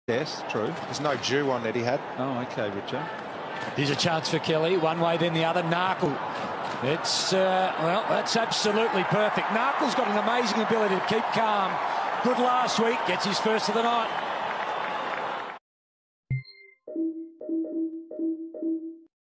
Yes, true. There's no dew on Etihad. Oh, okay, Richard. Here's a chance for Kelly. One way, then the other. Narkle. It's, well, that's absolutely perfect. Narkle's got an amazing ability to keep calm. Good last week. Gets his first of the night.